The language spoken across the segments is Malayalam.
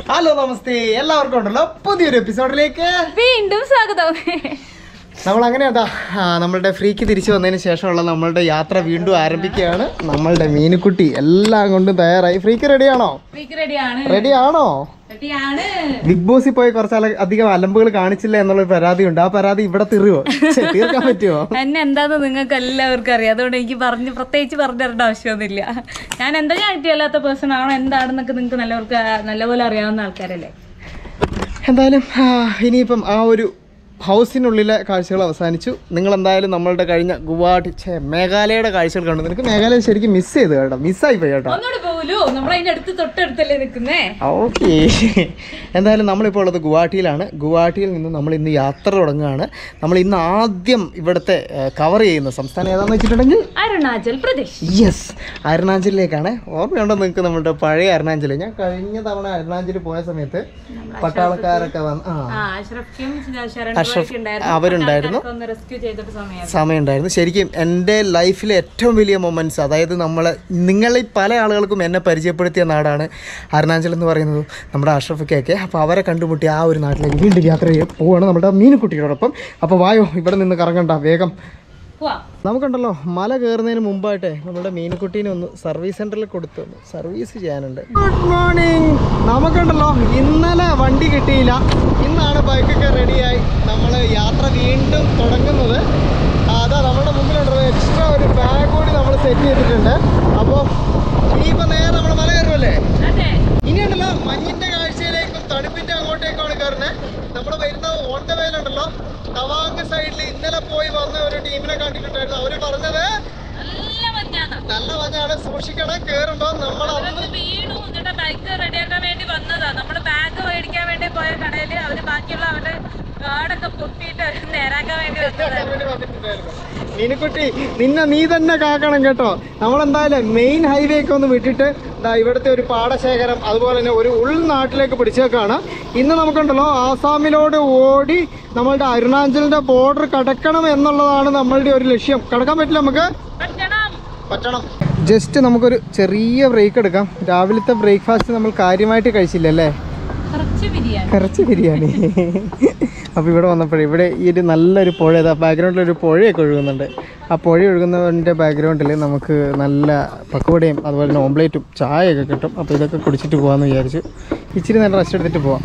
ഹലോ നമസ്തേ, എല്ലാവർക്കും ഉണ്ടല്ലോ പുതിയൊരു എപ്പിസോഡിലേക്ക് വീണ്ടും സ്വാഗതം. നമ്മൾ അങ്ങനെയാ നമ്മളുടെ ഫ്രീക്ക് തിരിച്ചു വന്നതിന് ശേഷമുള്ള നമ്മളുടെ യാത്ര വീണ്ടും ആരംഭിക്കുകയാണ്. നമ്മളുടെ മീനുക്കുട്ടി എല്ലാം കൊണ്ടും തയ്യാറായി. ഫ്രീക്ക് റെഡിയാണോ? റെഡിയാണോ? ബിഗ് ബോസിൽ പോയി കുറച്ചധികം അലമ്പുകൾ കാണിച്ചില്ല എന്നുള്ള പരാതിയുണ്ട്. ആ പരാതി ഇവിടെ തീർക്കാൻ പറ്റുമോ? എന്നെ എന്താന്ന് നിങ്ങൾക്ക് എല്ലാവർക്കും അറിയാം. അതുകൊണ്ട് എനിക്ക് പ്രത്യേകിച്ച് പറഞ്ഞു തരേണ്ട ആവശ്യമൊന്നുമില്ല. ഞാൻ എന്താ ഞാനിട്ടില്ലാത്ത പേഴ്സൺ ആണോ എന്താണെന്നൊക്കെ നിങ്ങൾക്ക് നല്ലപോലെ അറിയാവുന്ന ആൾക്കാരല്ലേ. എന്തായാലും ഇനിയിപ്പം ആ ഒരു ഹൗസിനുള്ളിലെ കാഴ്ചകൾ അവസാനിച്ചു. നിങ്ങൾ എന്തായാലും നമ്മളുടെ കഴിഞ്ഞ ഗുവാഹട്ടി മേഘാലയയുടെ കാഴ്ചകൾ കണ്ടു. നിനക്ക് മേഘാലയ ശരിക്കും മിസ് ചെയ്തു കേട്ടോ, മിസ്സായി പോയി കേട്ടോ. ഓക്കെ, എന്തായാലും നമ്മളിപ്പോൾ ഉള്ളത് ഗുവാഹട്ടിയിലാണ്. ഗുവാഹട്ടിയിൽ നിന്ന് നമ്മൾ ഇന്ന് യാത്ര തുടങ്ങുകയാണ്. നമ്മൾ ഇന്ന് ആദ്യം ഇവിടുത്തെ കവർ ചെയ്യുന്ന സംസ്ഥാനം ഏതാണെന്ന് വെച്ചിട്ടുണ്ടെങ്കിൽ അരുണാചൽ പ്രദേശ്. യെസ്, അരുണാചലിലേക്കാണ്. ഓർമ്മയുണ്ടോ നിങ്ങൾക്ക് നമ്മുടെ പഴയ അരുണാചൽ? ഞാൻ കഴിഞ്ഞ തവണ അരുണാചൽ പോയ സമയത്ത് പട്ടാളക്കാരൊക്കെ വന്ന് അവരുണ്ടായിരുന്നു, സമയമുണ്ടായിരുന്നു. ശരിക്കും എൻ്റെ ലൈഫിലെ ഏറ്റവും വലിയ മൊമെൻറ്റ്സ്, അതായത് നിങ്ങളിൽ പല ആളുകൾക്കും എന്നെ പരിചയപ്പെടുത്തിയ നാടാണ് അരുണാചൽ എന്ന് പറയുന്നത്, നമ്മുടെ അഷ്റഫൊക്കെ. അപ്പോൾ അവരെ കണ്ടുമുട്ടി ആ ഒരു നാട്ടിലേക്ക് വീണ്ടും യാത്ര പോവുകയാണ് നമ്മുടെ മീനുക്കുട്ടിയോടൊപ്പം. അപ്പോൾ വായോ, ഇവിടെ നിന്ന് കറങ്ങണ്ട, വേഗം നമുക്കുണ്ടല്ലോ മല കയറുന്നതിന് മുമ്പായിട്ട് നമ്മുടെ മീനുക്കുട്ടീനെ ഒന്ന് സർവീസ് സെൻറ്ററിൽ കൊടുത്തു സർവീസ് ചെയ്യാനുണ്ട്. Good morning. നമുക്കുണ്ടല്ലോ ഇന്നലെ വണ്ടി കിട്ടിയില്ല, ഇന്നാണ് ബൈക്കൊക്കെ റെഡിയായി നമ്മൾ യാത്ര വീണ്ടും തുടങ്ങുന്നത്. അതാ നമ്മുടെ മുമ്പിലുണ്ടല്ലോ എക്സ്ട്രാ ഒരു ബാഗ് കൂടി നമ്മൾ സെറ്റ് ചെയ്തിട്ടുണ്ട്. അപ്പോൾ ഇനിയിപ്പോൾ നേരെ നമ്മൾ മല കയറുമല്ലേ? ഇനിയുണ്ടല്ലോ മഞ്ഞിൻ്റെ കാഴ്ചയിലേക്കും തണുപ്പിൻ്റെ അങ്ങോട്ടേക്കാണ് കയറുന്നത്. നമ്മൾ വരുന്ന ഓൺ ദ വേയിലുണ്ടല്ലോ തവാങ് സൈഡിൽ ഇന്നലെ പോയി വന്ന ഒരു ടീമിനെ കണ്ടിട്ടുണ്ടായിരുന്നു. അവര് പറഞ്ഞത് നല്ല മഞ്ഞാണ്, സൂക്ഷിക്കണം കേറുമ്പോ. നമ്മൾ ബൈക്ക് റെഡിയാക്കാൻ വേണ്ടി വന്നതാ. നമ്മുടെ ബാഗ് മേടിക്കാൻ വേണ്ടി പോയ കടയില് അവര് ബാക്കിയുള്ള അവരുടെ കാടൊക്കെ പൊട്ടിയിട്ട് നേരാക്കാൻ വേണ്ടി മീനുക്കുട്ടി, നീ തന്നെ കാക്കണം കേട്ടോ. നമ്മളെന്തായാലും മെയിൻ ഹൈവേ ഒക്കെ ഒന്ന് വിട്ടിട്ട് ഇവിടുത്തെ ഒരു പാടശേഖരം അതുപോലെ തന്നെ ഒരു ഉൾനാട്ടിലേക്ക് പിടിച്ചേക്കാണ്. ഇന്ന് നമുക്കുണ്ടല്ലോ ആസാമിലോട് ഓടി നമ്മളുടെ അരുണാചലിന്റെ ബോർഡർ കടക്കണം എന്നുള്ളതാണ് നമ്മളുടെ ഒരു ലക്ഷ്യം. കടക്കാൻ പറ്റില്ല, നമുക്ക് പറ്റണം. ജസ്റ്റ് നമുക്കൊരു ചെറിയ ബ്രേക്ക് എടുക്കാം. രാവിലത്തെ ബ്രേക്ക്ഫാസ്റ്റ് നമ്മൾ കാര്യമായിട്ട് കഴിച്ചില്ലല്ലേ, കുറച്ച് ബിരിയാണി. അപ്പോൾ ഇവിടെ വന്നപ്പോഴേ ഇവിടെ ഈ ഒരു നല്ലൊരു പുഴ, ബാക്ക്ഗ്രൗണ്ടിലൊരു പുഴയൊക്കെ ഒഴുകുന്നുണ്ട്. ആ പുഴ ഒഴുകുന്നതിൻ്റെ ബാക്ക്ഗ്രൗണ്ടിൽ നമുക്ക് നല്ല പക്കോടയും അതുപോലെ തന്നെ ഓംപ്ലേറ്റും ചായയൊക്കെ കിട്ടും. അപ്പോൾ ഇതൊക്കെ കുടിച്ചിട്ട് പോകാമെന്ന് വിചാരിച്ചു. ഇച്ചിരി നേരം റെസ്റ്റ് എടുത്തിട്ട് പോവാം.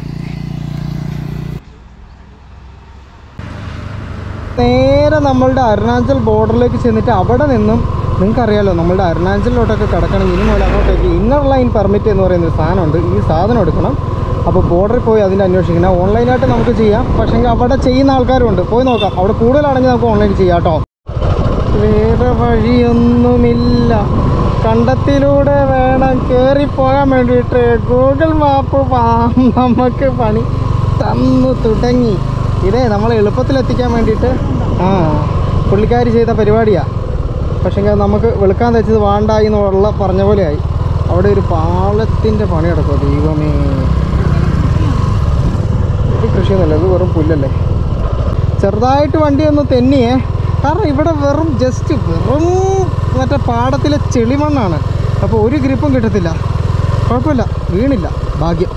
നേരെ നമ്മളുടെ അരുണാചൽ ബോർഡറിലേക്ക് ചെന്നിട്ട് അവിടെ നിന്നും നിങ്ങൾക്കറിയാലോ നമ്മളുടെ അരുണാചലിലോട്ടൊക്കെ കിടക്കണം. ഇനി മുതൽ അങ്ങോട്ടേക്ക് ഇന്നർ ലൈൻ പെർമിറ്റ് എന്ന് പറയുന്നൊരു സാധനമുണ്ട്. ഈ സാധനം എടുക്കണം. അപ്പോൾ ബോർഡറിൽ പോയി അതിൻ്റെ അന്വേഷിക്കണം. ഓൺലൈനായിട്ട് നമുക്ക് ചെയ്യാം, പക്ഷേ അവിടെ ചെയ്യുന്ന ആൾക്കാരുണ്ട്, പോയി നോക്കാം. അവിടെ കൂടുതലാണെങ്കിൽ നമുക്ക് ഓൺലൈൻ ചെയ്യാം കേട്ടോ. വേറെ വഴിയൊന്നുമില്ല, കണ്ടത്തിലൂടെ വേണം കയറിപ്പോകാൻ വേണ്ടിയിട്ട്. ഗൂഗിൾ മാപ്പ് നമുക്ക് പണി തന്നു തുടങ്ങി. ഇതേ നമ്മളെ എളുപ്പത്തിലെത്തിക്കാൻ വേണ്ടിയിട്ട് പുള്ളിക്കാരി ചെയ്ത പരിപാടിയാണ്. പക്ഷേ നമുക്ക് വെളുക്കാൻ തെച്ചത് വേണ്ടായി എന്നുള്ള പറഞ്ഞ പോലെയായി. അവിടെ ഒരു പാലത്തിൻ്റെ പണി നടക്കുമോ ദൈവമേ. ഇത് കൃഷിയൊന്നുമല്ല, ഇത് വെറും പുല്ലല്ലേ. ചെറുതായിട്ട് വണ്ടി ഒന്ന് തെന്നിയേ, കാരണം ഇവിടെ വെറും മറ്റേ പാടത്തിലെ ചെളിമണ്ണാണ്. അപ്പോൾ ഒരു ഗ്രിപ്പും കിട്ടത്തില്ല. കുഴപ്പമില്ല, വീണില്ല, ഭാഗ്യം.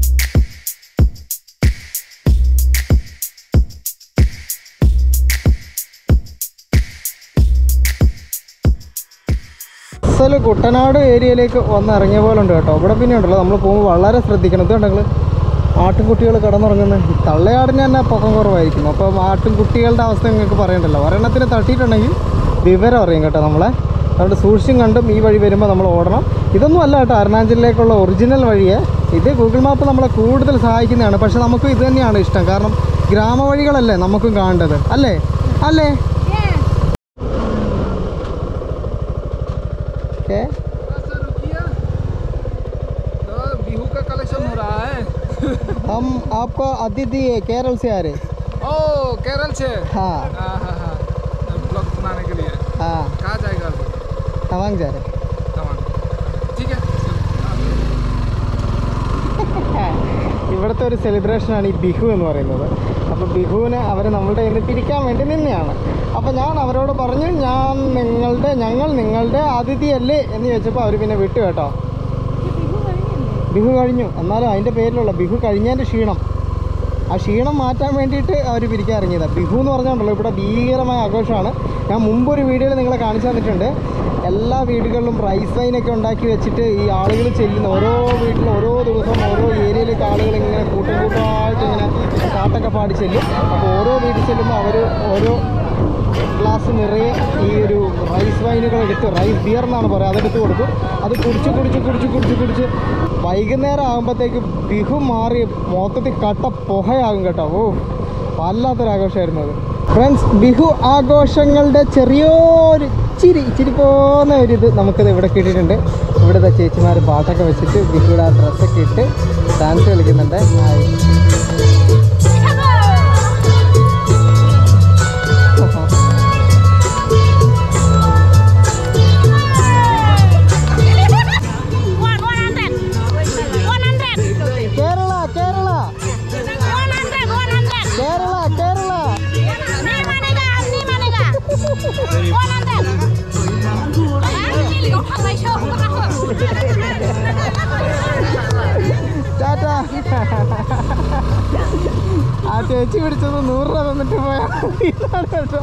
കുട്ടനാട് ഏരിയയിലേക്ക് വന്ന് ഇറങ്ങിയ പോലെ ഉണ്ട് കേട്ടോ. ഇവിടെ പിന്നെ ഉണ്ടല്ലോ നമ്മൾ പോകുമ്പോൾ വളരെ ശ്രദ്ധിക്കണം. ഇത് കണ്ടെങ്കിൽ ആട്ടിൻകുട്ടികൾ കിടന്നുറങ്ങുന്നത്, തള്ളയാടിന് തന്നെ പൊക്കം കുറവായിരിക്കും. അപ്പം ആട്ടിൻകുട്ടികളുടെ അവസ്ഥ നിങ്ങൾക്ക് പറയണ്ടല്ലോ. ഒരെണ്ണത്തിന് തട്ടിയിട്ടുണ്ടെങ്കിൽ വിവരം അറിയും കേട്ടോ നമ്മളെ. അതുകൊണ്ട് സൂക്ഷിച്ചും കണ്ടും ഈ വഴി വരുമ്പോൾ നമ്മൾ ഓടണം. ഇതൊന്നും അല്ല കേട്ടോ അരുണാചലിലേക്കുള്ള ഒറിജിനൽ വഴിയെ. ഇത് ഗൂഗിൾ മാപ്പ് നമ്മളെ കൂടുതൽ സഹായിക്കുന്നതാണ്. പക്ഷെ നമുക്ക് ഇത് തന്നെയാണ് ഇഷ്ടം, കാരണം ഗ്രാമവഴികളല്ലേ നമുക്കും കാണേണ്ടത്, അല്ലേ? बिहू का कलेक्शन हो रहा है। हम आपको अतिथि केरल से आ रहे। ओ केरल से? हाँ ब्लॉग बनाने के लिए। हाँ, कहाँ जाएगा अभी? तवांग जा रहे। तवांग, ठीक है। ഇവിടുത്തെ ഒരു സെലിബ്രേഷനാണ് ഈ ബിഹു എന്ന് പറയുന്നത്. അപ്പോൾ ബിഹുവിന് അവർ നമ്മളുടെ കയ്യിൽ പിരിക്കാൻ വേണ്ടി നിന്നെയാണ്. അപ്പോൾ ഞാൻ അവരോട് പറഞ്ഞു ഞങ്ങൾ നിങ്ങളുടെ അതിഥിയല്ലേ എന്ന് ചോദിച്ചപ്പോൾ അവർ പിന്നെ വിട്ടു കേട്ടോ. ബിഹു കഴിഞ്ഞു, എന്നാലും അതിൻ്റെ പേരിലുള്ള ബിഹു കഴിഞ്ഞതിൻ്റെ ക്ഷീണം, ആ ക്ഷീണം മാറ്റാൻ വേണ്ടിയിട്ട് അവർ പിരിക്കാൻ ഇറങ്ങിയതാണ്. ബിഹു എന്ന് പറഞ്ഞുകൊണ്ടല്ലോ ഇവിടെ ഭീകരമായ ആഘോഷമാണ്. ഞാൻ മുമ്പൊരു വീഡിയോയിൽ നിങ്ങളെ കാണിച്ചു തന്നിട്ടുണ്ട്. എല്ലാ വീടുകളിലും റൈസ് വൈനൊക്കെ ഉണ്ടാക്കി വെച്ചിട്ട് ഈ ആളുകൾ ചെല്ലുന്ന ഓരോ വീട്ടിലും ഓരോ ദിവസവും ഓരോ ഏരിയയിലേക്ക് ആളുകൾ ഇങ്ങനെ കൂട്ടമായിട്ട് ഇങ്ങനെ പാട്ടൊക്കെ പാടി ചെല്ലും. അപ്പോൾ ഓരോ വീട്ടിൽ ചെല്ലുമ്പോൾ അവർ ഓരോ ഗ്ലാസ് നിറയെ ഈ ഒരു റൈസ് വൈനുകൾ എടുത്ത്, റൈസ് ബിയർ എന്നാണ് പറയുക, അതെടുത്ത് കൊടുക്കും. അത് കുടിച്ച് വൈകുന്നേരം ആകുമ്പോഴത്തേക്ക് ബിഹു മാറി മൊത്തത്തിൽ കട്ട പുകയാകും കേട്ടോ. ഓ, വല്ലാത്തൊരാഘോഷമായിരുന്നു അത്. ഫ്രണ്ട്സ്, ബിഹു ആഘോഷങ്ങളുടെ ചെറിയൊരു ഇച്ചിരി പോകുന്ന ഒരിത് നമുക്കിത് ഇവിടെ കിട്ടിയിട്ടുണ്ട്. ഇവിടുത്തെ ചേച്ചിമാർ പാട്ടൊക്കെ വെച്ചിട്ട് ബിഹുയുടെ ആ ഡ്രസ്സൊക്കെ ഇട്ട് ഡാൻസ് കളിക്കുന്നുണ്ട്. ആ ചേച്ചി പിടിച്ചത് 100 രൂപ തന്നിട്ട് പോയാൽ കേട്ടോ.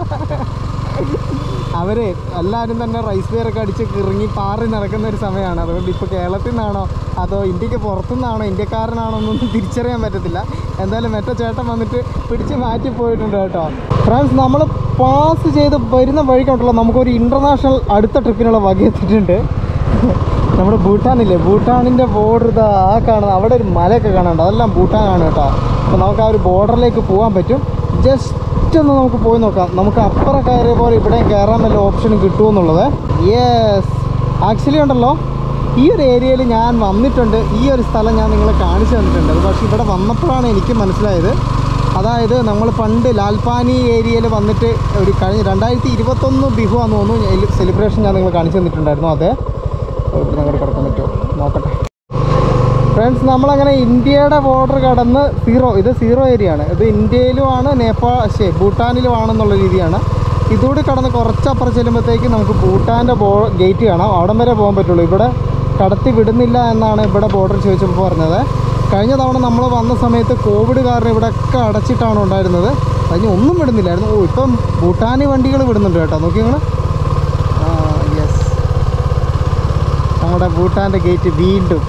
അവര് എല്ലാവരും തന്നെ റൈസ് ബിയറൊക്കെ അടിച്ച് കിറങ്ങി പാറി നടക്കുന്ന ഒരു സമയമാണ്. അതുകൊണ്ട് ഇപ്പോൾ കേരളത്തിൽ നിന്നാണോ അതോ ഇന്ത്യക്ക് പുറത്തുനിന്നാണോ ഇന്ത്യക്കാരനാണോ എന്നൊന്നും തിരിച്ചറിയാൻ പറ്റത്തില്ല. എന്തായാലും മറ്റേ ചേട്ടൻ വന്നിട്ട് പിടിച്ച് മാറ്റി പോയിട്ടുണ്ട് കേട്ടോ. ഫ്രണ്ട്സ്, നമ്മൾ പാസ് ചെയ്ത് വരുന്ന വഴിക്കുണ്ടല്ലോ നമുക്കൊരു ഇൻ്റർനാഷണൽ അടുത്ത ട്രിപ്പിനുള്ള വകയെത്തിയിട്ടുണ്ട്. നമ്മുടെ ഭൂട്ടാനില്ലേ, ഭൂട്ടാനിൻ്റെ ബോർഡർ ഇതാ കാണുന്നത്, അവിടെ ഒരു മലയൊക്കെ കാണാനുണ്ട്, അതെല്ലാം ഭൂട്ടാനാണ് കേട്ടോ. അപ്പോൾ നമുക്ക് ആ ഒരു ബോർഡറിലേക്ക് പോകാൻ പറ്റും. ജസ്റ്റ് ഒന്ന് നമുക്ക് പോയി നോക്കാം. നമുക്ക് അപ്പുറം കയറിയ പോലെ ഇവിടെയും കയറാൻ വല്ല ഓപ്ഷനും കിട്ടുമെന്നുള്ളത്. യെസ്, ആക്ച്വലി ഉണ്ടല്ലോ ഈ ഒരു ഏരിയയിൽ ഞാൻ വന്നിട്ടുണ്ട്. ഈ ഒരു സ്ഥലം ഞാൻ നിങ്ങളെ കാണിച്ചു തന്നിട്ടുണ്ട്. പക്ഷേ ഇവിടെ വന്നപ്പോഴാണ് എനിക്ക് മനസ്സിലായത്. അതായത് നമ്മൾ പണ്ട് ലാൽപാനി ഏരിയയിൽ വന്നിട്ട് ഒരു കഴിഞ്ഞ 2021 ബിഹു ആണെന്ന് തോന്നുന്നു സെലിബ്രേഷൻ ഞാൻ നിങ്ങൾ കാണിച്ചു തന്നിട്ടുണ്ടായിരുന്നു. അതെ, ഞങ്ങൾക്ക് കിടക്കാൻ പറ്റുമോ നോക്കട്ടെ. ഫ്രണ്ട്സ്, നമ്മളങ്ങനെ ഇന്ത്യയുടെ ബോർഡർ കടന്ന് ഇത് സീറോ ഏരിയ ആണ്. ഇത് ഇന്ത്യയിലുമാണ്, ഭൂട്ടാനിലുമാണെന്നുള്ള രീതിയാണ്. ഇതുകൂടി കടന്ന് കുറച്ചപ്പുറം ചെല്ലുമ്പോഴത്തേക്ക് നമുക്ക് ഭൂട്ടാൻ്റെ ഗേറ്റ് കാണാം. അവിടം വരെ പോകാൻ പറ്റുള്ളൂ. ഇവിടെ കടത്തി വിടുന്നില്ല എന്നാണ് ഇവിടെ ബോർഡർ ചോദിച്ചപ്പോൾ പറഞ്ഞത്. കഴിഞ്ഞ തവണ നമ്മൾ വന്ന സമയത്ത് കോവിഡ് കാരണം ഇവിടെയൊക്കെ അടച്ചിട്ടാണ് ഉണ്ടായിരുന്നത്. അതിന് ഒന്നും വിടുന്നില്ലായിരുന്നു. ഓ, ഇപ്പം ഭൂട്ടാനി വണ്ടികൾ വിടുന്നുണ്ട് കേട്ടോ. നോക്കി നിങ്ങൾ. യെസ്, നമ്മുടെ ഭൂട്ടാൻ്റെ ഗേറ്റ് വീണ്ടും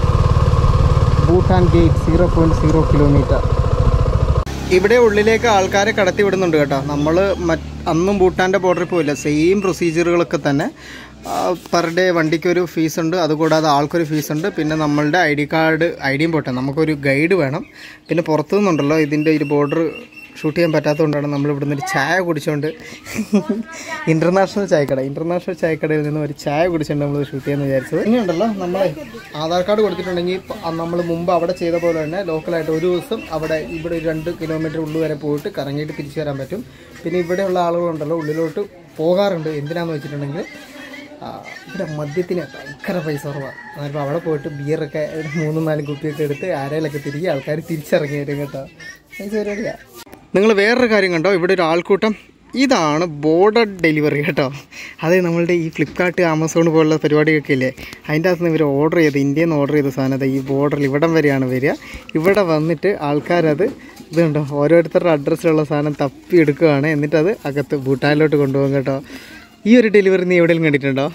ഭൂട്ടാൻ ഗേറ്റ് 0.0 കിലോമീറ്റർ. ഇവിടെ ഉള്ളിലേക്ക് ആൾക്കാരെ കടത്തി വിടുന്നുണ്ട് കേട്ടോ. നമ്മൾ അന്നും ഭൂട്ടാൻ്റെ ബോർഡറിൽ പോയില്ല. സെയിം പ്രൊസീജിയറുകളൊക്കെ തന്നെ. പെർ ഡേ വണ്ടിക്കൊരു ഫീസുണ്ട്, അതുകൂടാതെ ആൾക്കൊരു ഫീസുണ്ട്. പിന്നെ നമ്മളുടെ ഐഡിയും പോട്ടെ, നമുക്കൊരു ഗൈഡ് വേണം. പിന്നെ പുറത്തു നിന്നുണ്ടല്ലോ ഇതിൻ്റെ ഒരു ബോർഡർ ഷൂട്ട് ചെയ്യാൻ പറ്റാത്തതുകൊണ്ടാണ് നമ്മൾ ഇവിടുന്ന് ഒരു ചായ കുടിച്ചുകൊണ്ട് ഇൻ്റർനാഷണൽ ചായക്കടയിൽ നിന്ന് ഒരു ചായ കുടിച്ചുകൊണ്ട് നമ്മൾ ഷൂട്ട് ചെയ്യാമെന്ന് വിചാരിച്ചത്. ഇനിയുണ്ടല്ലോ നമ്മൾ ആധാർ കാർഡ് കൊടുത്തിട്ടുണ്ടെങ്കിൽ നമ്മൾ മുമ്പ് അവിടെ ചെയ്ത പോലെ തന്നെ ലോക്കലായിട്ട് ഒരു ദിവസം ഇവിടെ 2 കിലോമീറ്റർ ഉള്ളിൽ വരെ പോയിട്ട് കറങ്ങിയിട്ട് തിരിച്ചു വരാൻ പറ്റും. പിന്നെ ഇവിടെയുള്ള ആളുകളുണ്ടല്ലോ ഉള്ളിലോട്ട് പോകാറുണ്ട്. എന്തിനാന്ന് വെച്ചിട്ടുണ്ടെങ്കിൽ ഇവിടെ മദ്യത്തിന് ഭയങ്കര പൈസ കുറവാണ്. അതിപ്പോൾ അവിടെ പോയിട്ട് ബിയറൊക്കെ 3-4 കുപ്പിയൊക്കെ എടുത്ത് ആരയിലൊക്കെ തിരികെ ആൾക്കാർ തിരിച്ചിറങ്ങി വരും കേട്ടോ. പൈസ പരിപാടിയാണ്. നിങ്ങൾ വേറൊരു കാര്യം കണ്ടോ, ഇവിടെ ഒരു ആൾക്കൂട്ടം. ഇതാണ് ബോർഡർ ഡെലിവറി കേട്ടോ. അത് നമ്മളുടെ ഈ ഫ്ലിപ്കാർട്ട്, ആമസോൺ പോലുള്ള പരിപാടിയൊക്കെ ഇല്ലേ, അതിൻ്റെ അകത്ത് നിന്ന് ഇവർ ഓർഡർ ചെയ്ത്, ഇന്ത്യയിൽ നിന്ന് ഓർഡർ ചെയ്ത സാധനം ഈ ബോർഡറിൽ ഇവിടം വരെയാണ് വരിക. ഇവിടെ വന്നിട്ട് ആൾക്കാരത് ഇതുണ്ടോ ഓരോരുത്തരുടെ അഡ്രസ്സിലുള്ള സാധനം തപ്പി എടുക്കുകയാണ്. എന്നിട്ടത് അകത്ത് ഭൂട്ടാനിലോട്ട് കൊണ്ടുപോകും കേട്ടോ. ഈ ഒരു ഡെലിവറി നീ എവിടെയെങ്കിലും കണ്ടിട്ടുണ്ടോ?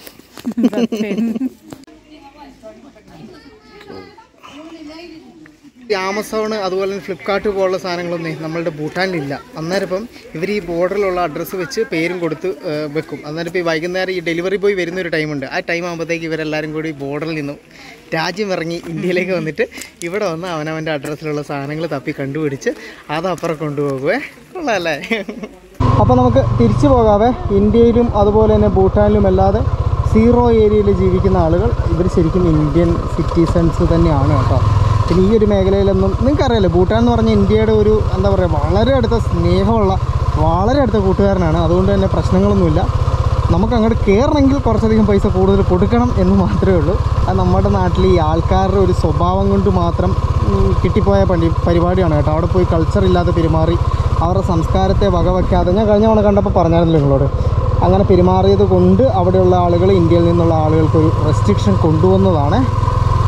ആമസോൺ അതുപോലെ തന്നെ ഫ്ലിപ്കാർട്ട് പോലുള്ള സാധനങ്ങളൊന്നും നമ്മളുടെ ഭൂട്ടാനിലില്ല. അന്നേരം ഇപ്പം ഇവർ ഈ ബോർഡറിലുള്ള അഡ്രസ്സ് വെച്ച് പേരും കൊടുത്ത് വെക്കും. അന്നേരം ഇപ്പോൾ ഈ വൈകുന്നേരം ഈ ഡെലിവറി ബോയ് വരുന്നൊരു ടൈമുണ്ട്. ആ ടൈം ആകുമ്പോഴത്തേക്ക് ഇവരെല്ലാവരും കൂടി ബോർഡറിൽ നിന്നും രാജ്യം ഇറങ്ങി ഇന്ത്യയിലേക്ക് വന്നിട്ട് ഇവിടെ വന്ന് അവനവൻ്റെ അഡ്രസ്സിലുള്ള സാധനങ്ങൾ തപ്പി കണ്ടുപിടിച്ച് അതപ്പുറം കൊണ്ടുപോകുവേ. കൊള്ളാമല്ലേ? അപ്പോൾ നമുക്ക് തിരിച്ചു പോകാവേ. ഇന്ത്യയിലും അതുപോലെ തന്നെ ഭൂട്ടാനിലും അല്ലാതെ സീറോ ഏരിയയിൽ ജീവിക്കുന്ന ആളുകൾ ഇവർ ശരിക്കും ഇന്ത്യൻ സിറ്റിസൺസ് തന്നെയാണ് കേട്ടോ. പിന്നെ ഈ ഒരു മേഖലയിലൊന്നും നിങ്ങൾക്കറിയാലോ, ഭൂട്ടാൻ എന്ന് പറഞ്ഞാൽ ഇന്ത്യയുടെ ഒരു എന്താ പറയുക വളരെ അടുത്ത സ്നേഹമുള്ള വളരെ അടുത്ത കൂട്ടുകാരനാണ്. അതുകൊണ്ട് തന്നെ പ്രശ്നങ്ങളൊന്നുമില്ല. നമുക്ക് അങ്ങോട്ട് കയറണമെങ്കിൽ കുറച്ചധികം പൈസ കൂടുതൽ കൊടുക്കണം എന്ന് മാത്രമേ ഉള്ളൂ. അത് നമ്മുടെ നാട്ടിൽ ഈ ആൾക്കാരുടെ ഒരു സ്വഭാവം കൊണ്ട് മാത്രം കിട്ടിപ്പോയ പരിപാടിയാണ് കേട്ടോ. അവിടെ പോയി കൾച്ചർ ഇല്ലാതെ പെരുമാറി അവരുടെ സംസ്കാരത്തെ വകവയ്ക്കാതെ, ഞാൻ കഴിഞ്ഞ തവണ കണ്ടപ്പോൾ പറഞ്ഞായിരുന്നല്ലോ നിങ്ങളോട്, അങ്ങനെ പെരുമാറിയത് കൊണ്ട് അവിടെയുള്ള ആളുകൾ ഇന്ത്യയിൽ നിന്നുള്ള ആളുകൾക്കൊരു റെസ്ട്രിക്ഷൻ കൊണ്ടുവന്നതാണ്.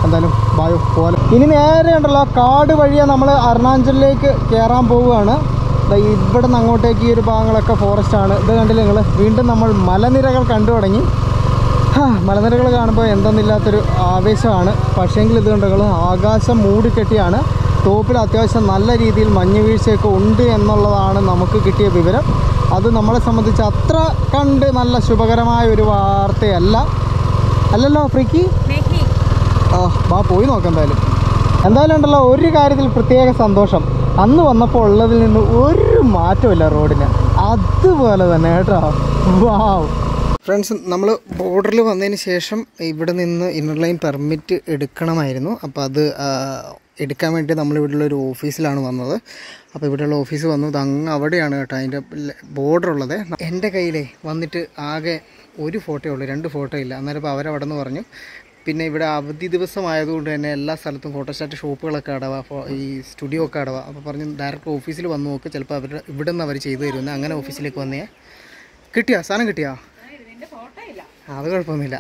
എന്തായാലും ബായോ പോലെ. ഇനി നേരെ ഉണ്ടല്ലോ കാട് വഴിയാണ് നമ്മൾ അരുണാചലിലേക്ക് കയറാൻ പോവുകയാണ്. ഇവിടെ നിന്ന് അങ്ങോട്ടേക്ക് ഈ ഒരു ഭാഗങ്ങളൊക്കെ ഫോറസ്റ്റാണ്. ഇത് കണ്ടില്ല നിങ്ങൾ, വീണ്ടും നമ്മൾ മലനിരകൾ കണ്ടു തുടങ്ങി. മലനിരകൾ കാണുമ്പോൾ എന്തെന്നില്ലാത്തൊരു ആവേശമാണ്. പക്ഷേങ്കിൽ ഇത് കണ്ടുകൾ ആകാശം മൂടിക്കെട്ടിയാണ്. ടോപ്പിൽ അത്യാവശ്യം നല്ല രീതിയിൽ മഞ്ഞ് വീഴ്ചയൊക്കെ ഉണ്ട് എന്നുള്ളതാണ് നമുക്ക് കിട്ടിയ വിവരം. അത് നമ്മളെ സംബന്ധിച്ച് അത്ര കണ്ട് നല്ല ശുഭകരമായ ഒരു വാർത്തയല്ല. അല്ലല്ലോ ഫ്രീക്കി? വാ പോയി നോക്കാം. എന്തായാലും ഉണ്ടല്ലോ ഒരു കാര്യത്തിൽ പ്രത്യേക സന്തോഷം. അന്ന് വന്നപ്പോൾ ഉള്ളതിൽ നിന്ന് ഒരു മാറ്റമില്ല റോഡിന്, അതുപോലെ തന്നെ കേട്ടോ. വാവ് ഫ്രണ്ട്സ്, നമ്മൾ ബോർഡറിൽ വന്നതിന് ശേഷം ഇവിടെ നിന്ന് ഇന്നർ ലൈൻ പെർമിറ്റ് എടുക്കണമായിരുന്നു. അപ്പോൾ അത് എടുക്കാൻ വേണ്ടി നമ്മളിവിടെയുള്ള ഒരു ഓഫീസിലാണ് വന്നത്. അപ്പോൾ ഇവിടെയുള്ള ഓഫീസ് വന്നത് അങ്ങ് അവിടെയാണ് കേട്ടോ അതിൻ്റെ ബോർഡർ ഉള്ളത്. എൻ്റെ കയ്യിലേ വന്നിട്ട് ആകെ ഒരു ഫോട്ടോ ഉള്ളൂ, 2 ഫോട്ടോ ഇല്ല. അന്നേരം ഇപ്പോൾ അവരവിടെ നിന്ന് പറഞ്ഞു പിന്നെ ഇവിടെ അവധി ദിവസമായതുകൊണ്ട് തന്നെ എല്ലാ സ്ഥലത്തും ഫോട്ടോസ്റ്റാറ്റ് ഷോപ്പുകളൊക്കെ അടവാ, ഈ സ്റ്റുഡിയോ ഒക്കെ അടവാ. അപ്പോൾ പറഞ്ഞു ഡയറക്റ്റ് ഓഫീസിൽ വന്ന് നോക്ക്, ചിലപ്പോൾ ഇവിടെ നിന്ന് അവർ ചെയ്തു തരുമെന്ന്. അങ്ങനെ ഓഫീസിലേക്ക് വന്നേ. കിട്ടിയാ സാധനം? കിട്ടിയാ? അത് കുഴപ്പമൊന്നുമില്ല,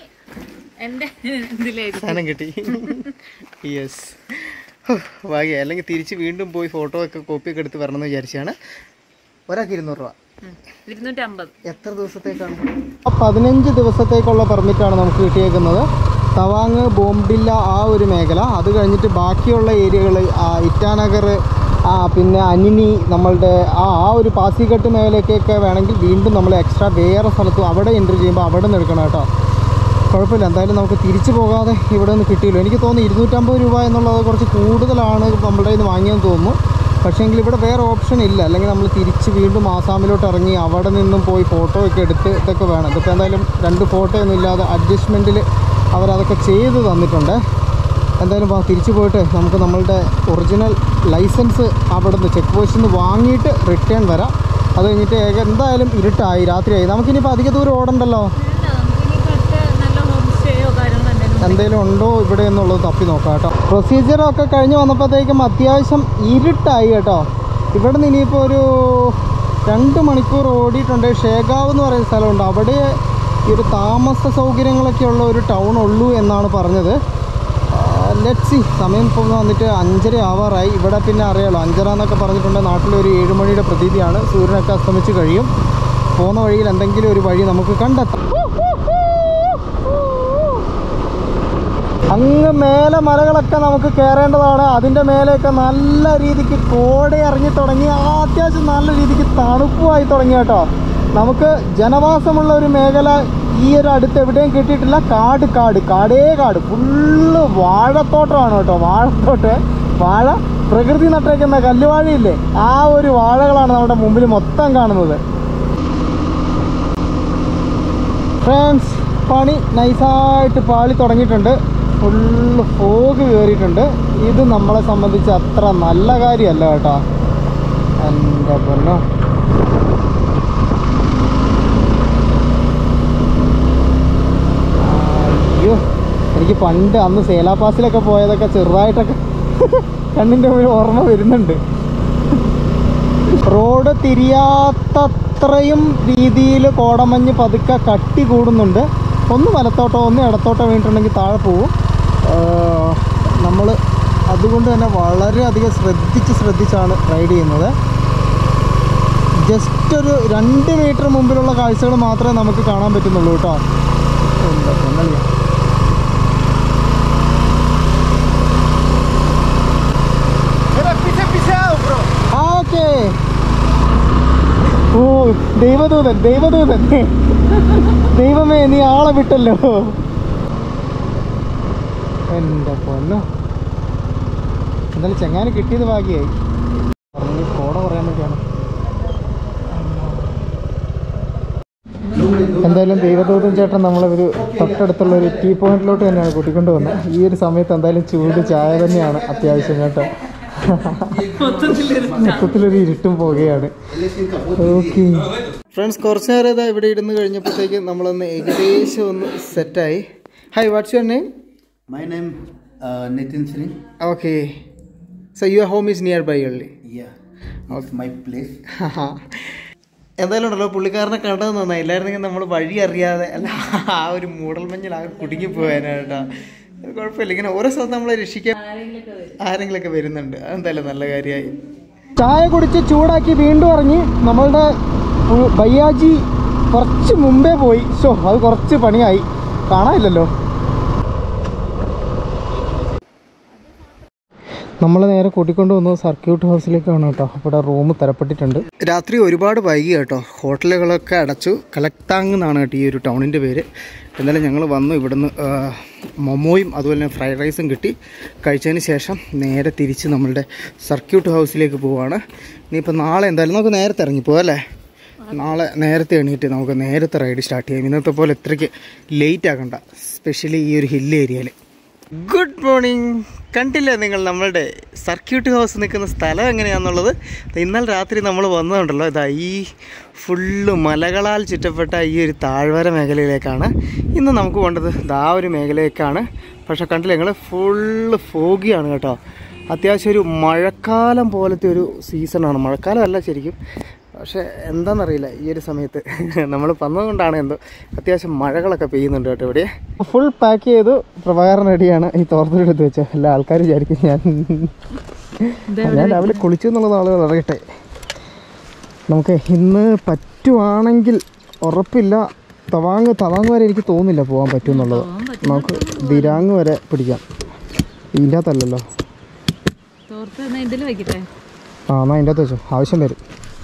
സാധനം കിട്ടി. യെസ്, ഭാഗ്യ. അല്ലെങ്കിൽ തിരിച്ച് വീണ്ടും പോയി ഫോട്ടോ ഒക്കെ കോപ്പിയൊക്കെ എടുത്ത് വരണമെന്ന് വിചാരിച്ചാണ്. ഒരാൾക്ക് 200 രൂപ. 250. എത്ര ദിവസത്തേക്കാണ്? 15 ദിവസത്തേക്കുള്ള പെർമിറ്റാണ് നമുക്ക് കിട്ടിയേക്കുന്നത്. തവാങ്, ബോംഡില്ല ആ ഒരു മേഖല. അത് കഴിഞ്ഞിട്ട് ബാക്കിയുള്ള ഏരിയകൾ ഇറ്റാനഗർ, പിന്നെ അനിനി, നമ്മളുടെ ആ ഒരു പാസിഘട്ട് മേഖലയ്ക്കൊക്കെ വേണമെങ്കിൽ വീണ്ടും നമ്മൾ എക്സ്ട്രാ വേറെ സ്ഥലത്തും അവിടെ എൻട്രി ചെയ്യുമ്പോൾ അവിടെ നിന്ന് എടുക്കണം കേട്ടോ. കുഴപ്പമില്ല, എന്തായാലും നമുക്ക് തിരിച്ചു പോകാതെ ഇവിടെ നിന്ന് കിട്ടിയല്ലോ. എനിക്ക് തോന്നുന്നു 250 രൂപ എന്നുള്ളത് കുറച്ച് കൂടുതലാണ് നമ്മളുടെ കയ്യിൽ നിന്ന് വാങ്ങിയെന്ന് തോന്നുന്നു. പക്ഷേങ്കിൽ ഇവിടെ വേറെ ഓപ്ഷൻ ഇല്ല. അല്ലെങ്കിൽ നമ്മൾ തിരിച്ച് വീണ്ടും ആസാമിലോട്ട് ഇറങ്ങി അവിടെ നിന്നും പോയി ഫോട്ടോ ഒക്കെ എടുത്ത് ഇതൊക്കെ വേണം. ഇതിപ്പോൾ എന്തായാലും 2 ഫോട്ടോ ഒന്നും ഇല്ലാതെ അഡ്ജസ്റ്റ്മെൻറ്റിൽ അവരതൊക്കെ ചെയ്ത് തന്നിട്ടുണ്ട്. എന്തായാലും തിരിച്ചു പോയിട്ട് നമുക്ക് നമ്മളുടെ ഒറിജിനൽ ലൈസൻസ് അവിടെ നിന്ന് ചെക്ക് പോസ്റ്റിൽ നിന്ന് വാങ്ങിയിട്ട് റിട്ടേൺ വരാം. അത് കഴിഞ്ഞിട്ട് എന്തായാലും ഇരുട്ടായി, രാത്രിയായി. നമുക്കിനിപ്പോൾ അധിക ദൂരം ഓടണ്ടല്ലോ. എന്തെങ്കിലും ഉണ്ടോ ഇവിടെ എന്നുള്ളത് തപ്പി നോക്കാം കേട്ടോ. പ്രൊസീജിയറൊക്കെ കഴിഞ്ഞ് വന്നപ്പോഴത്തേക്കും അത്യാവശ്യം ഇരുട്ടായി കേട്ടോ. ഇവിടെ നിന്ന് ഇനിയിപ്പോൾ ഒരു 2 മണിക്കൂർ ഓടിയിട്ടുണ്ട്. ഷേഗാവ് എന്ന് പറയുന്ന സ്ഥലമുണ്ട്, അവിടെ ഈ ഒരു താമസ സൗകര്യങ്ങളൊക്കെ ഉള്ള ഒരു ടൗൺ ഉള്ളൂ എന്നാണ് പറഞ്ഞത്. Let see. സമയം ഇപ്പോൾ വന്നിട്ട് 5:30 ആവാറായി. ഇവിടെ പിന്നെ അറിയാലോ 5:30 എന്നൊക്കെ പറഞ്ഞിട്ടുണ്ട്. നാട്ടിലൊരു 7 മണിയുടെ പ്രതീതിയാണ്. സൂര്യനൊക്കെ അസ്തമിച്ച് കഴിയും. പോകുന്ന വഴിയിൽ എന്തെങ്കിലും ഒരു വഴി നമുക്ക് കണ്ടെത്താം. അങ്ങ് മേലെ മലകളൊക്കെ നമുക്ക് കയറേണ്ടതാണ്. അതിൻ്റെ മേലെയൊക്കെ നല്ല രീതിക്ക് കോട ഇറങ്ങി തുടങ്ങി. അത്യാവശ്യം നല്ല രീതിക്ക് തണുപ്പുമായി തുടങ്ങി കേട്ടോ. നമുക്ക് ജനവാസമുള്ള ഒരു മേഖല ഈ ഒരു അടുത്ത് എവിടെയും കിട്ടിയിട്ടില്ല. കാട് ഫുള്ള് വാഴത്തോട്ടമാണ് കേട്ടോ. വാഴ പ്രകൃതി നട്ടേക്കുന്ന കല്ലുവാഴയില്ലേ, ആ ഒരു വാഴകളാണ് നമ്മുടെ മുമ്പിൽ മൊത്തം കാണുന്നത്. ഫ്രണ്ട്സ്, പണി നൈസായിട്ട് പാളി തുടങ്ങിയിട്ടുണ്ട്. ഫുള്ള് ഫോഗ് കയറിയിട്ടുണ്ട്. ഇത് നമ്മളെ സംബന്ധിച്ച് അത്ര നല്ല കാര്യമല്ല കേട്ടോ. എൻ്റെ പൊന്നോ, അയ്യോ, എനിക്ക് പണ്ട് അന്ന് സേലാ പാസിലൊക്കെ പോയതൊക്കെ ചെറുതായിട്ടൊക്കെ കണ്ണിൻ്റെ മുന്നിൽ ഓർമ്മ വരുന്നുണ്ട്. റോഡ് തിരിയാത്തത്രയും രീതിയിൽ കോടമഞ്ഞ് പതുക്കെ കട്ടി കൂടുന്നുണ്ട്. ഒന്ന് വലത്തോട്ടോ ഒന്ന് ഇടത്തോട്ടോ വീണിട്ടുണ്ടെങ്കിൽ താഴെ പോവും. നമ്മൾ അതുകൊണ്ട് തന്നെ വളരെയധികം ശ്രദ്ധിച്ചാണ് റൈഡ് ചെയ്യുന്നത്. ജസ്റ്റ് ഒരു 2 മീറ്റർ മുമ്പിലുള്ള കാഴ്ചകൾ മാത്രമേ നമുക്ക് കാണാൻ പറ്റുന്നുള്ളൂ കേട്ടോ. എന്താ പൊന്നല്ലേ. ഓക്കെ. ഓ ദൈവദൂതൻ, ദൈവമേ നീ ആളെ വിട്ടല്ലോ. എൻ്റെ പൊന്നോ, എന്തായാലും ചെങ്ങാന് കിട്ടിയത് ഭാഗ്യമായി. കോട പറയാൻ വേണ്ടിയാണ്. എന്തായാലും ദൈവദൂതൻ ചേട്ടൻ നമ്മളൊരു തൊട്ടടുത്തുള്ള ഒരു ടീ പോയിന്റിലോട്ട് തന്നെയാണ് കൂട്ടിക്കൊണ്ട് വന്നത്. ഈ ഒരു സമയത്ത് എന്തായാലും ചൂട് ചായ തന്നെയാണ് അത്യാവശ്യം കേട്ടോ. മൊത്തത്തിലൊരു ഇരുട്ടും പോകുകയാണ്. ഓക്കെ ഫ്രണ്ട്സ്, കുറച്ച് നേരം ഇതാ ഇവിടെ ഇരുന്ന് കഴിഞ്ഞപ്പോഴത്തേക്ക് നമ്മളൊന്ന് ഏകദേശം ഒന്ന് സെറ്റായി. Hi, what's your name? My name Nitin Singh. Okay, so your home is nearby only? Yeah, it's my place. എന്തായാലും ഉണ്ടല്ലോ, പുള്ളിക്കാരനെ കണ്ടത് നന്നായി. ഇല്ലായിരുന്നെങ്കിൽ നമ്മൾ വഴി അറിയാതെ അല്ല ആ ഒരു മൂടൽമഞ്ഞിലാകെ കുടുങ്ങിപ്പോയാനാണ് കേട്ടോ. കുഴപ്പമില്ല, ഇങ്ങനെ ഓരോ സ്ഥലത്ത് നമ്മളെ രക്ഷിക്കാൻ ആരെങ്കിലൊക്കെ വരുന്നുണ്ട്. അതെന്തായാലും നല്ല കാര്യമായി. ചായ കുടിച്ച് ചൂടാക്കി വീണ്ടും ഇറങ്ങി. നമ്മളുടെ ബയ്യാജി കുറച്ച് മുമ്പേ പോയി. അത് കുറച്ച് പണിയായി, കാണാനില്ലല്ലോ. നമ്മൾ നേരെ കൂട്ടിക്കൊണ്ട് വന്നത് സർക്യൂട്ട് ഹൗസിലേക്കാണ് കേട്ടോ. അവിടെ റൂം തരപ്പെട്ടിട്ടുണ്ട്. രാത്രി ഒരുപാട് വൈകി കേട്ടോ. ഹോട്ടലുകളൊക്കെ അടച്ചു. കലക്താങ് എന്നാണ് കേട്ടോ ഈ ഒരു ടൗണിൻ്റെ പേര്. എന്നാലും ഞങ്ങൾ വന്നു. ഇവിടുന്ന് മൊമോയും അതുപോലെ തന്നെ ഫ്രൈഡ് റൈസും കിട്ടി. കഴിച്ചതിന് ശേഷം നേരെ തിരിച്ച് നമ്മളുടെ സർക്യൂട്ട് ഹൗസിലേക്ക് പോവുകയാണ്. ഇനിയിപ്പോൾ നാളെ എന്തായാലും നമുക്ക് നേരത്തെ ഇറങ്ങിപ്പോകാം അല്ലേ? നാളെ നേരത്തെ എണീറ്റ് നമുക്ക് നേരത്തെ റൈഡ് സ്റ്റാർട്ട് ചെയ്യാം. ഇന്നത്തെ പോലെ ഇത്രയ്ക്ക് ലേറ്റ് ആക്കണ്ട, സ്പെഷ്യലി ഈ ഒരു ഹിൽ ഏരിയയിൽ. Good morning. കണ്ടില്ലേ നിങ്ങൾ നമ്മളുടെ സർക്യൂട്ട് ഹൗസ് നിൽക്കുന്ന സ്ഥലം എങ്ങനെയാണെന്നുള്ളത്? ഇന്നലെ രാത്രി നമ്മൾ വന്നതുണ്ടല്ലോ, ഇതാ ഈ ഫുള്ള് മലകളാൽ ചുറ്റപ്പെട്ട ഈ ഒരു താഴ്വര മേഖലയിലേക്കാണ് ഇന്ന് നമുക്ക് വേണ്ടത്. ഇതാ ഒരു മേഖലയിലേക്കാണ്. പക്ഷേ കണ്ടില്ലേ നിങ്ങൾ, ഫുള്ള് ഫോഗിയാണ് കേട്ടോ. അത്യാവശ്യം ഒരു മഴക്കാലം പോലത്തെ ഒരു സീസണാണ്. മഴക്കാലം അല്ല ശരിക്കും, പക്ഷേ എന്താണെന്നറിയില്ല ഈ ഒരു സമയത്ത് നമ്മൾ വന്നതുകൊണ്ടാണ് എന്തോ അത്യാവശ്യം മഴകളൊക്കെ പെയ്യുന്നുണ്ട് കേട്ടോ ഇവിടെ. ഫുൾ പാക്ക് ചെയ്തു. പ്രഭാകരൻ റെഡിയാണ്. ഈ തോർത്തിലെടുത്ത് വെച്ചോ. എല്ലാ ആൾക്കാർ വിചാരിക്കും ഞാൻ രാവിലെ കുളിച്ചു എന്നുള്ളത് ആളുകൾ അറിയട്ടെ. നമുക്ക് ഇന്ന് പറ്റുവാണെങ്കിൽ, ഉറപ്പില്ല, തവാങ് വരെ എനിക്ക് തോന്നുന്നില്ല പോകാൻ പറ്റുമെന്നുള്ളത്. നമുക്ക് ദിരാങ് വരെ പിടിക്കാം. ഇതിൻ്റെ അകത്തല്ലല്ലോ. എന്നാൽ ഇതിൻ്റെ അകത്ത് വെച്ചോ, ആവശ്യം വരും.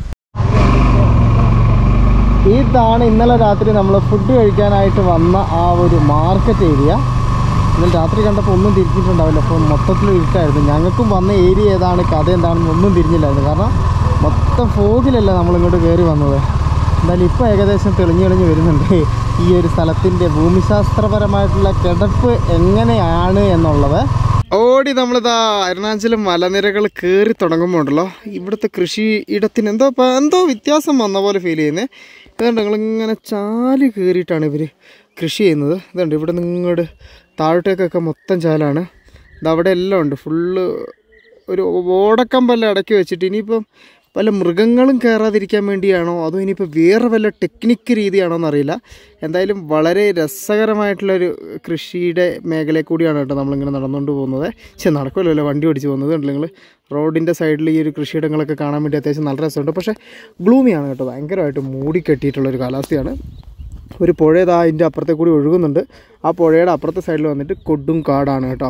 ഇതാണ് ഇന്നലെ രാത്രി നമ്മൾ ഫുഡ് കഴിക്കാനായിട്ട് വന്ന ആ ഒരു മാർക്കറ്റ് ഏരിയ. ഇന്നലെ രാത്രി കണ്ടപ്പോൾ ഒന്നും തിരിഞ്ഞിട്ടുണ്ടാവില്ല. അപ്പോൾ മൊത്തത്തിൽ ഇരുട്ടായിരുന്നു. ഞങ്ങൾക്കും വന്ന ഏരിയ ഏതാണ്, കഥ എന്താണെന്ന് ഒന്നും തിരിഞ്ഞില്ലായിരുന്നു. കാരണം മൊത്തം ഫോഗിലല്ല നമ്മളിങ്ങോട്ട് കയറി വന്നത്. എന്തായാലും ഇപ്പോൾ ഏകദേശം തെളിഞ്ഞ് വരുന്നുണ്ട് ഈ ഒരു സ്ഥലത്തിൻ്റെ ഭൂമിശാസ്ത്രപരമായിട്ടുള്ള കിടപ്പ് എങ്ങനെയാണ് എന്നുള്ളത്. ഓടി നമ്മളിതാ അരുണാചലം മലനിരകൾ കയറി തുടങ്ങുമ്പോൾ ഉണ്ടല്ലോ, ഇവിടുത്തെ കൃഷി ഇടത്തിന് എന്തോ വ്യത്യാസം വന്ന പോലെ ഫീൽ ചെയ്യുന്നത്. ഇതുകൊണ്ട് ഞങ്ങളിങ്ങനെ ചാല് കയറിയിട്ടാണ് ഇവർ കൃഷി ചെയ്യുന്നത്. ഇതുണ്ട് ഇവിടെ നിങ്ങോട്ട് താഴോട്ടേക്കൊക്കെ മൊത്തം ചാലാണ്. ഇതവിടെ എല്ലാം ഉണ്ട്. ഫുള്ള് ഒരു ഓടക്കമ്പെല്ലാം ഇടയ്ക്ക് വെച്ചിട്ട് ഇനിയിപ്പം വല്ല മൃഗങ്ങളും കയറാതിരിക്കാൻ വേണ്ടിയാണോ അതോ ഇനിയിപ്പോൾ വേറെ വല്ല ടെക്നിക്ക് രീതിയാണോ എന്നറിയില്ല. എന്തായാലും വളരെ രസകരമായിട്ടുള്ളൊരു കൃഷിയുടെ മേഖലയിൽ കൂടിയാണ് കേട്ടോ നമ്മളിങ്ങനെ നടന്നുകൊണ്ട് പോകുന്നത്. നടക്കുമല്ലോ വണ്ടി ഓടിച്ച് പോകുന്നത്. കണ്ടില്ല നിങ്ങൾ, റോഡിൻ്റെ സൈഡിൽ ഈ ഒരു കൃഷിയിടങ്ങളൊക്കെ കാണാൻ വേണ്ടി അത്യാവശ്യം നല്ല രസമുണ്ട്. പക്ഷേ ഗ്ലൂമിയാണ് കേട്ടോ, ഭയങ്കരമായിട്ട് മൂടിക്കെട്ടിയിട്ടുള്ളൊരു കാലാവസ്ഥയാണ്. ഒരു പുഴ ഇതാ അതിൻ്റെ അപ്പുറത്തെ കൂടി ഒഴുകുന്നുണ്ട്. ആ പുഴയുടെ അപ്പുറത്തെ സൈഡിൽ വന്നിട്ട് കൊടും കാടാണ് കേട്ടോ.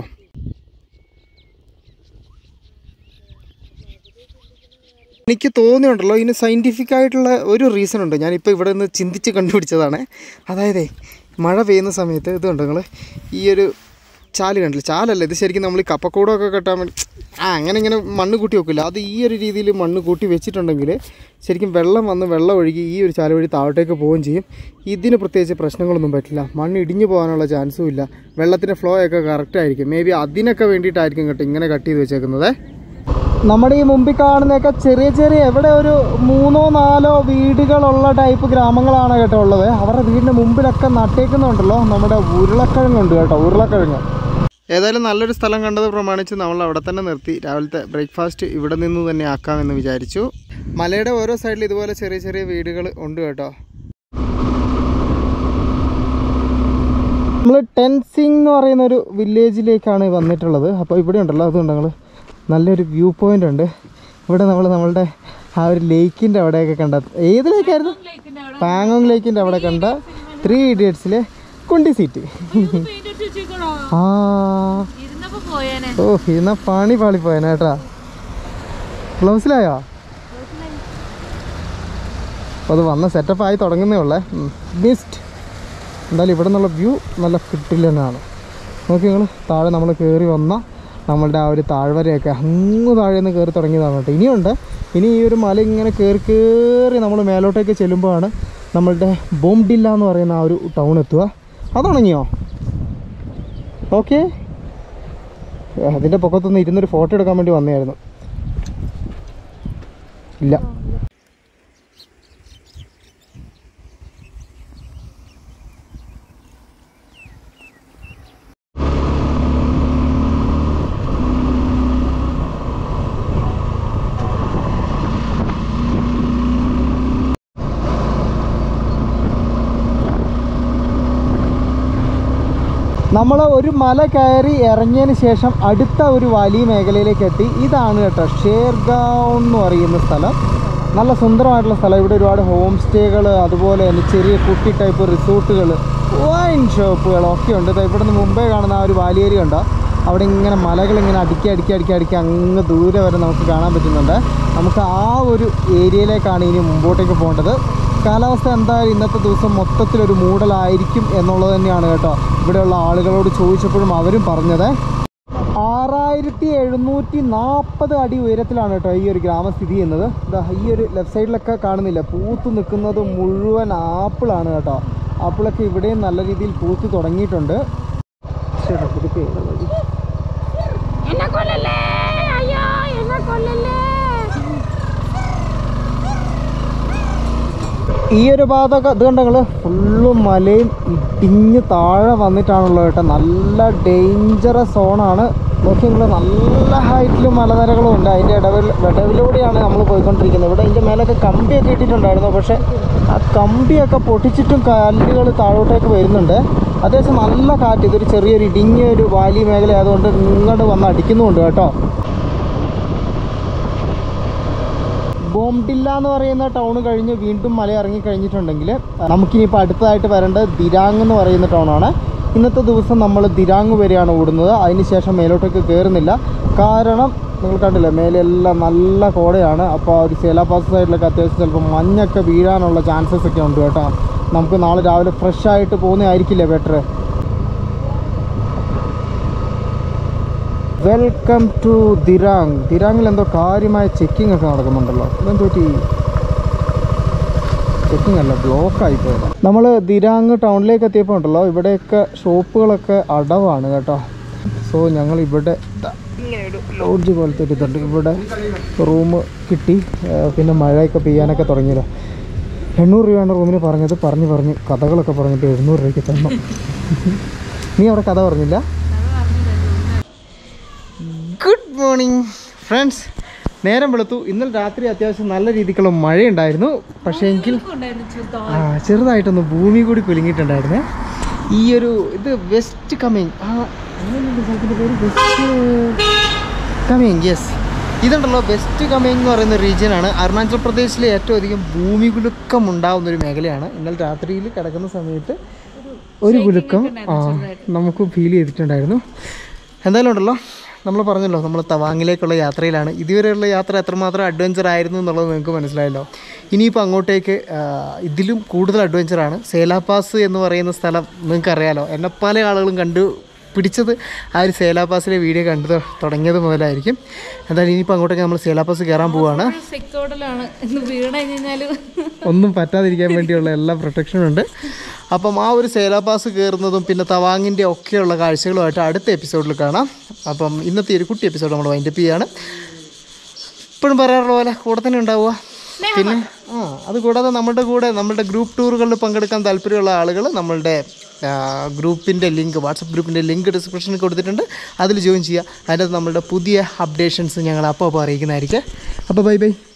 എനിക്ക് തോന്നിയുണ്ടല്ലോ ഇതിന് സയൻറ്റിഫിക് ആയിട്ടുള്ള ഒരു റീസൺ ഉണ്ട്. ഞാനിപ്പോൾ ഇവിടെ നിന്ന് ചിന്തിച്ച് കണ്ടുപിടിച്ചതാണ്. അതായത് മഴ പെയ്യുന്ന സമയത്ത് ഇത് കണ്ടോ നിങ്ങൾ, ഈ ഒരു ചാല് കണ്ടില്ല, ചാലല്ല ഇത് ശരിക്കും നമ്മൾ ഈ കപ്പക്കൂടമൊക്കെ കെട്ടാൻ വേണ്ടി അങ്ങനെ ഇങ്ങനെ മണ്ണ് കൂട്ടി വെക്കില്ല. അത് ഈ ഒരു രീതിയിൽ മണ്ണ് കൂട്ടി വെച്ചിട്ടുണ്ടെങ്കിൽ ശരിക്കും വെള്ളം വന്ന് വെള്ളം ഒഴുകി ഈ ഒരു ചാല് വഴി താഴോട്ടേക്ക് പോവുകയും ചെയ്യും. ഇതിന് പ്രത്യേകിച്ച് പ്രശ്നങ്ങളൊന്നും പറ്റില്ല. മണ്ണ് ഇടിഞ്ഞു പോകാനുള്ള ചാൻസും ഇല്ല. വെള്ളത്തിൻ്റെ ഫ്ലോ ഒക്കെ കറക്റ്റ് ആയിരിക്കും. മേ ബി അതിനൊക്കെ വേണ്ടിയിട്ടായിരിക്കും കേട്ടോ ഇങ്ങനെ കട്ട് ചെയ്ത് വെച്ചേക്കുന്നത്. നമ്മുടെ ഈ മുമ്പിൽ കാണുന്നതൊക്കെ ചെറിയ എവിടെ ഒരു 3-4 വീടുകളുള്ള ടൈപ്പ് ഗ്രാമങ്ങളാണ് കേട്ടോ ഉള്ളത്. അവരുടെ വീടിൻ്റെ മുമ്പിലൊക്കെ നട്ടേക്കുന്നുണ്ടല്ലോ നമ്മുടെ ഉരുളക്കിഴങ്ങുണ്ട് കേട്ടോ, ഉരുളക്കിഴങ്ങ്. ഏതായാലും നല്ലൊരു സ്ഥലം കണ്ടത് പ്രമാണിച്ച് നമ്മൾ അവിടെ തന്നെ നിർത്തി. രാവിലത്തെ ബ്രേക്ക്ഫാസ്റ്റ് ഇവിടെ നിന്ന് തന്നെ ആക്കാമെന്ന് വിചാരിച്ചു. മലയുടെ ഓരോ സൈഡിൽ ഇതുപോലെ ചെറിയ വീടുകൾ ഉണ്ട് കേട്ടോ. നമ്മൾ ടെൻസിങ് എന്ന് പറയുന്നൊരു വില്ലേജിലേക്കാണ് വന്നിട്ടുള്ളത്. അപ്പോൾ ഇവിടെ ഉണ്ടല്ലോ, അതുകൊണ്ട് ഞങ്ങൾ നല്ലൊരു വ്യൂ പോയിൻ്റ് ഉണ്ട് ഇവിടെ. നമ്മളുടെ ആ ഒരു ലേക്കിൻ്റെ അവിടെയൊക്കെ കണ്ട, ഏത് ലേക്കായിരുന്നു? പാങ്ങോങ് ലേക്കിൻ്റെ അവിടെ കണ്ട 3 Idiotsലെ കുണ്ടി സീറ്റ്. ആ ഓ, ഇരുന്ന പാളിപ്പോയനെ കേട്ടാ. ഗ്ലൗസിലായോ? അത് വന്ന സെറ്റപ്പായി തുടങ്ങുന്നേ ഉള്ളേ. ബെസ്റ്റ്. എന്തായാലും ഇവിടെ നിന്നുള്ള വ്യൂ നല്ല കിട്ടില്ലെന്നാണ്. നോക്കി നിങ്ങൾ, താഴെ നമ്മൾ കയറി വന്ന നമ്മളുടെ ആ ഒരു താഴ്വരയൊക്കെ അങ്ങ് താഴെ നിന്ന് കയറി തുടങ്ങിയതാണ് കേട്ടോ. ഇനിയുണ്ട്. ഇനി ഈ ഒരു മല ഇങ്ങനെ കയറി നമ്മൾ മേലോട്ടേക്ക് ചെല്ലുമ്പോഴാണ് നമ്മളുടെ ബോംഡില്ല എന്ന് പറയുന്ന ആ ഒരു ടൗൺ എത്തുക. അതുണങ്ങിയോ? ഓക്കെ, അതിൻ്റെ പൊക്കത്തൊന്ന് ഇരുന്നൊരു ഫോട്ടോ എടുക്കാൻ വേണ്ടി വന്നതായിരുന്നു. ഇല്ല, നമ്മൾ ഒരു മല കയറി ഇറങ്ങിയതിന് ശേഷം അടുത്ത ഒരു വലിയ മേഖലയിലേക്ക് എത്തി. ഇതാണ് കേട്ടോ ഷേർഗാവ് എന്ന് പറയുന്ന സ്ഥലം. നല്ല സുന്ദരമായിട്ടുള്ള സ്ഥലം. ഇവിടെ ഒരുപാട് ഹോം സ്റ്റേകൾ, അതുപോലെ തന്നെ ചെറിയ കുട്ടി ടൈപ്പ് റിസോർട്ടുകൾ, വൈൻ ഷോപ്പുകളൊക്കെ ഉണ്ട്. ഇവിടെ നിന്ന് മുമ്പേ കാണുന്ന ആ ഒരു വാലിയേരി ഉണ്ടോ, അവിടെ ഇങ്ങനെ മലകളിങ്ങനെ അടുക്കി അങ്ങ് ദൂരെ വരെ നമുക്ക് കാണാൻ പറ്റുന്നുണ്ട്. നമുക്ക് ആ ഒരു ഏരിയയിലേക്കാണ് ഇനി മുമ്പോട്ടേക്ക് പോകേണ്ടത്. കാലാവസ്ഥ എന്തായാലും ഇന്നത്തെ ദിവസം മൊത്തത്തിലൊരു മൂടലായിരിക്കും എന്നുള്ളത് തന്നെയാണ് കേട്ടോ ഇവിടെയുള്ള ആളുകളോട് ചോദിച്ചപ്പോഴും അവരും പറഞ്ഞത്. 6740 അടി ഉയരത്തിലാണ് കേട്ടോ ഈ ഒരു ഗ്രാമം സ്ഥിതി ചെയ്യുന്നത്. ഈ ഒരു ലെഫ്റ്റ് സൈഡിലൊക്കെ കാണുന്നില്ല, പൂത്ത് നിൽക്കുന്നത് മുഴുവൻ ആപ്പിളാണ് കേട്ടോ. ആപ്പിളൊക്കെ ഇവിടെയും നല്ല രീതിയിൽ പൂത്ത് തുടങ്ങിയിട്ടുണ്ട്. ഈ ഒരു ഭാഗത്തൊക്കെ ഇത് കണ്ടങ്ങൾ ഫുള്ളും മലയും ഇടിഞ്ഞ് താഴെ വന്നിട്ടാണുള്ളത് കേട്ടോ. നല്ല ഡേഞ്ചറസ് സോണാണ്. നോക്കി നിങ്ങൾ നല്ല ഹൈറ്റിലും മലനിരകളും ഉണ്ട്. അതിൻ്റെ ഇടവിലൂടെയാണ് നമ്മൾ പോയിക്കൊണ്ടിരിക്കുന്നത്. ഇവിടെ അതിൻ്റെ മേലൊക്കെ കമ്പിയൊക്കെ ഇട്ടിട്ടുണ്ടായിരുന്നു, പക്ഷേ ആ കമ്പിയൊക്കെ പൊട്ടിച്ചിട്ടും കല്ലുകൾ താഴോട്ടേക്ക് വരുന്നുണ്ട്. അത്യാവശ്യം നല്ല കാറ്റ്. ഇതൊരു ചെറിയൊരു ഇടുങ്ങിയൊരു വാലി മേഖല ആയതുകൊണ്ട് ഇങ്ങോട്ട് വന്ന് അടിക്കുന്നുമുണ്ട് കേട്ടോ. ബോംഡില്ല എന്ന് പറയുന്ന ടൗൺ കഴിഞ്ഞ് വീണ്ടും മല ഇറങ്ങി കഴിഞ്ഞിട്ടുണ്ടെങ്കിൽ നമുക്കിനിപ്പോൾ അടുത്തതായിട്ട് വരേണ്ടത് ദിരാങ് എന്ന് പറയുന്ന ടൗണാണ്. ഇന്നത്തെ ദിവസം നമ്മൾ ദിരാങ് വരെയാണ് ഓടുന്നത്. അതിനുശേഷം മേലോട്ടേക്ക് കയറുന്നില്ല. കാരണം നിങ്ങൾ കണ്ടില്ലേ, മേലെല്ലാം നല്ല കോടയാണ്. അപ്പോൾ ഒരു സേലാപാസ് സൈഡിലൊക്കെ അത്യാവശ്യം ചിലപ്പോൾ മഞ്ഞൊക്കെ വീഴാനുള്ള ചാൻസസ് ഒക്കെ ഉണ്ട് കേട്ടോ. നമുക്ക് നാളെ രാവിലെ ഫ്രഷ് ആയിട്ട് പോകുന്നതായിരിക്കില്ലേ ബെറ്റർ. Welcome to Dirang. ദിരാങ്ങിൽ എന്തോ കാര്യമായ ചെക്കിംഗ് ഒക്കെ നടക്കുന്നുണ്ടല്ലോ. ഇതെന്തോ ചെക്കിംഗ് അല്ല, ബ്ലോക്കായി പോയതാണ്. നമ്മൾ ദിരാങ് ടൗണിലേക്ക് എത്തിയപ്പോൾ ഉണ്ടല്ലോ, ഇവിടെയൊക്കെ ഷോപ്പുകളൊക്കെ അടവാണ് കേട്ടോ. സോ ഞങ്ങൾ ഇവിടെ ഇങ്ങനെ ഒരു ലോഡ്ജ് പോലത്തെ ഒരു ഇതുണ്ട്. ഇവിടെ റൂം കിട്ടി. പിന്നെ മഴയൊക്കെ പെയ്യാനൊക്കെ തുടങ്ങിയല്ലോ. 800 രൂപയാണ് റൂമിന് പറഞ്ഞത്. പറഞ്ഞ് കഥകളൊക്കെ പറഞ്ഞിട്ട് 700 രൂപയ്ക്ക് തന്നു. നീ അവിടെ കഥ പറഞ്ഞില്ല? Good morning friends. നേരം വെളുത്തു. ഇന്നലെ രാത്രി അത്യാവശ്യം നല്ല രീതിക്കുള്ള മഴയുണ്ടായിരുന്നു. പക്ഷേ എങ്കിൽ ചെറുതായിട്ടൊന്ന് ഭൂമി കൂടി കുലുങ്ങിയിട്ടുണ്ടായിരുന്നേ. ഈ ഒരു ഇത് വെസ്റ്റ് കമ്മിങ്, സ്ഥലത്തിൻ്റെ പേര് വെസ്റ്റ് കമ്മിങ്. യെസ്, ഇതുണ്ടല്ലോ വെസ്റ്റ് കമ്മിങ് എന്ന് പറയുന്ന റീജിയനാണ്. അരുണാചൽ പ്രദേശിലെ ഏറ്റവും അധികം ഭൂമി കുലുക്കം ഉണ്ടാകുന്നൊരു മേഖലയാണ്. ഇന്നലെ രാത്രിയിൽ കിടക്കുന്ന സമയത്ത് ഒരു കുലുക്കം നമുക്ക് ഫീൽ ചെയ്തിട്ടുണ്ടായിരുന്നു. എന്തായാലും ഉണ്ടല്ലോ, നമ്മൾ പറഞ്ഞല്ലോ നമ്മൾ തവാങ്ങിലേക്കുള്ള യാത്രയിലാണ്. ഇതുവരെയുള്ള യാത്ര എത്രമാത്രം അഡ്വഞ്ചർ ആയിരുന്നു എന്നുള്ളത് നിങ്ങൾക്ക് മനസ്സിലായല്ലോ. ഇനിയിപ്പോൾ അങ്ങോട്ടേക്ക് ഇതിലും കൂടുതൽ അഡ്വഞ്ചറാണ്. സേലാപാസ് എന്ന് പറയുന്ന സ്ഥലം നിങ്ങൾക്കറിയാലോ. എന്നെ പല ആളുകളും പിടിച്ചത് ആ ഒരു സേലാപാസിലെ വീഡിയോ കണ്ടു തുടങ്ങിയത് മുതലായിരിക്കും. എന്തായാലും ഇനിയിപ്പോൾ അങ്ങോട്ടേക്ക് നമ്മൾ സേലാപാസ് കയറാൻ പോവുകയാണ്. ഒന്നും പറ്റാതിരിക്കാൻ വേണ്ടിയുള്ള എല്ലാ പ്രൊട്ടക്ഷനും ഉണ്ട്. അപ്പം ആ ഒരു സേലാപാസ് കയറുന്നതും പിന്നെ തവാങ്ങിൻ്റെ ഒക്കെയുള്ള കാഴ്ചകളുമായിട്ട് അടുത്ത എപ്പിസോഡിൽ കാണാം. അപ്പം ഇന്നത്തെ ഒരു കുട്ടി എപ്പിസോഡ് നമ്മൾ വൈൻഡപ്പ് ചെയ്യുകയാണ്. ഇപ്പോഴും പറയാറുള്ള പോലെ കൂടെ തന്നെ ഉണ്ടാവുക. പിന്നെ അതുകൂടാതെ നമ്മളുടെ ഗ്രൂപ്പ് ടൂറുകളിൽ പങ്കെടുക്കാൻ താല്പര്യമുള്ള ആളുകൾ നമ്മളുടെ ഗ്രൂപ്പിൻ്റെ ലിങ്ക്, വാട്സപ്പ് ഗ്രൂപ്പിൻ്റെ ലിങ്ക് ഡിസ്ക്രിപ്ഷനിൽ കൊടുത്തിട്ടുണ്ട്. അതിൽ ജോയിൻ ചെയ്യുക. അതിനകത്ത് നമ്മളുടെ പുതിയ അപ്ഡേഷൻസ് ഞങ്ങൾ അപ്പോൾ അറിയിക്കുന്നതായിരിക്കും. അപ്പോൾ ബൈ.